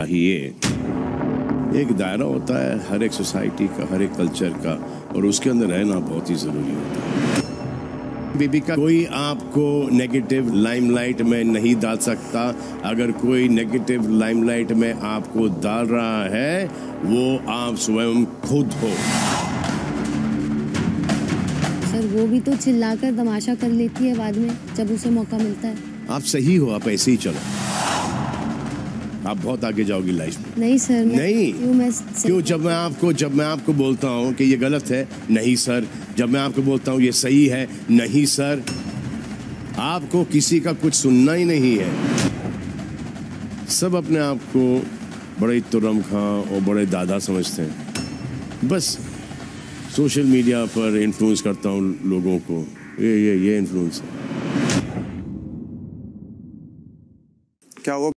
ये एक दायरा होता है हर एक सोसाइटी का, हर एक कल्चर का, और उसके अंदर रहना बहुत ही ज़रूरी होता है। बेबी का कोई आपको नेगेटिव लाइमलाइट में नहीं डाल सकता। अगर कोई नेगेटिव लाइमलाइट में आपको डाल रहा है वो आप स्वयं खुद हो। सर वो भी तो चिल्लाकर तमाशा कर लेती है बाद में जब उसे मौका मिलता है। आप सही हो, आप ऐसे ही चलो, आप बहुत आगे जाओगी लाइफ में। नहीं सर, नहीं क्यों? जब मैं आपको बोलता हूँ कि ये गलत है, नहीं सर। जब मैं आपको बोलता हूँ ये सही है, नहीं सर। आपको किसी का कुछ सुनना ही नहीं है। सब अपने आप को बड़े तुरम खां और बड़े दादा समझते हैं। बस सोशल मीडिया पर इन्फ्लुएंस करता हूँ लोगों को, ये इन्फ्लुएंस है। क्या वो